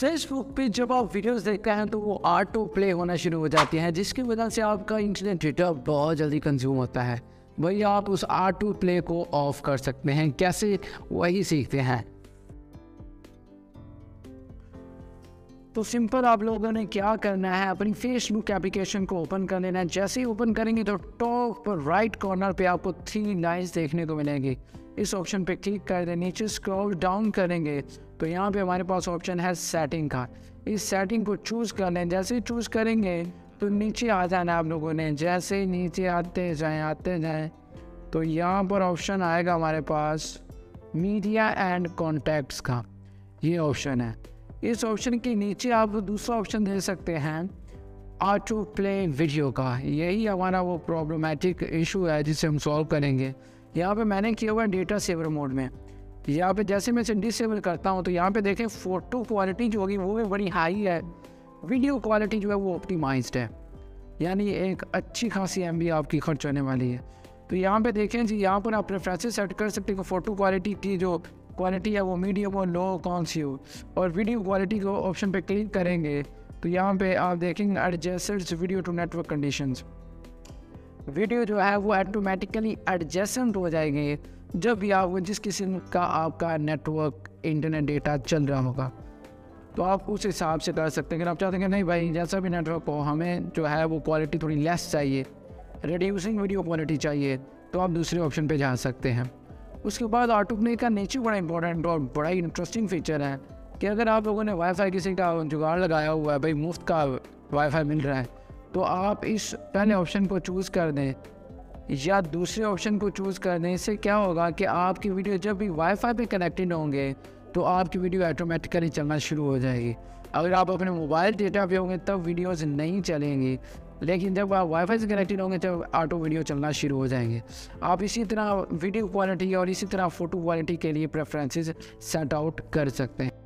Facebook पे जब आप वीडियोस देखते हैं तो वो ऑटो प्ले होना शुरू हो जाती है, जिसकी वजह से आपका इंटरनेट डेटा बहुत जल्दी कंज्यूम होता है। वही आप उस ऑटो प्ले को ऑफ कर सकते हैं। कैसे, वही सीखते हैं। तो सिंपल आप लोगों ने क्या करना है, अपनी फेसबुक एप्लीकेशन को ओपन कर लेना है। जैसे ही ओपन करेंगे तो टॉप पर राइट कॉर्नर पे आपको 3 लाइन्स देखने को मिलेंगी। इस ऑप्शन पे क्लिक कर दें, नीचे स्क्रॉल डाउन करेंगे तो यहाँ पे हमारे पास ऑप्शन है सेटिंग का। इस सेटिंग को चूज़ कर लें। जैसे ही चूज़ करेंगे तो नीचे आ जाना आप लोगों ने। जैसे ही नीचे आते जाएँ तो यहाँ पर ऑप्शन आएगा हमारे पास मीडिया एंड कॉन्टैक्ट्स का, ये ऑप्शन है। इस ऑप्शन के नीचे आप दूसरा ऑप्शन दे सकते हैं ऑटो प्ले वीडियो का। यही हमारा वो प्रॉब्लमेटिक इशू है जिसे हम सॉल्व करेंगे। यहाँ पे मैंने किया हुआ है डेटा सेवर मोड में। यहाँ पे जैसे मैं इसे डिसेबल करता हूँ तो यहाँ पे देखें फ़ोटो क्वालिटी जो होगी वो भी बड़ी हाई है, वीडियो क्वालिटी जो है वो ऑप्टिमाइज्ड है, यानी एक अच्छी खासी MB आपकी खर्च होने वाली है। तो यहाँ पे देखें जी, यहाँ पर आप प्रेफरेंसेस सेट कर सकते हैं। फ़ोटो क्वालिटी की जो क्वालिटी है वो मीडियम और लो कौन सी हो, और वीडियो क्वालिटी को ऑप्शन पे क्लिक करेंगे तो यहाँ पे आप देखेंगे adjusted video to network conditions. Video जो है वो ऑटोमेटिकली एडजस्टेंट हो जाएंगे जब भी आप जिस किस्म का आपका नेटवर्क इंटरनेट डेटा चल रहा होगा। तो आप उस हिसाब से कर सकते हैं। अगर आप चाहते हैं कि नहीं भाई जैसा भी नेटवर्क हो, हमें जो है वो क्वालिटी थोड़ी लेस चाहिए, रिड्यूसिंग वीडियो क्वालिटी चाहिए, तो आप दूसरे ऑप्शन पे जा सकते हैं। उसके बाद ऑटो प्ले का नीचे बड़ा इंपॉर्टेंट और बड़ा ही इंटरेस्टिंग फीचर है कि अगर आप लोगों ने वाईफाई किसी का जुगाड़ लगाया हुआ है, भाई मुफ्त का वाईफाई मिल रहा है, तो आप इस पहले ऑप्शन को चूज़ कर दें या दूसरे ऑप्शन को चूज़ कर दें। इससे क्या होगा कि आपकी वीडियो जब भी वाईफाई पे कनेक्टेड होंगे तो आपकी वीडियो ऑटोमेटिकली चलना शुरू हो जाएगी। अगर आप अपने मोबाइल डेटा पे होंगे तब वीडियोस नहीं चलेंगी, लेकिन जब आप वाईफाई से कनेक्टेड होंगे तब ऑटो वीडियो चलना शुरू हो जाएंगे। आप इसी तरह वीडियो क्वालिटी और इसी तरह फ़ोटो क्वालिटी के लिए प्रेफरेंसेस सेट आउट कर सकते हैं।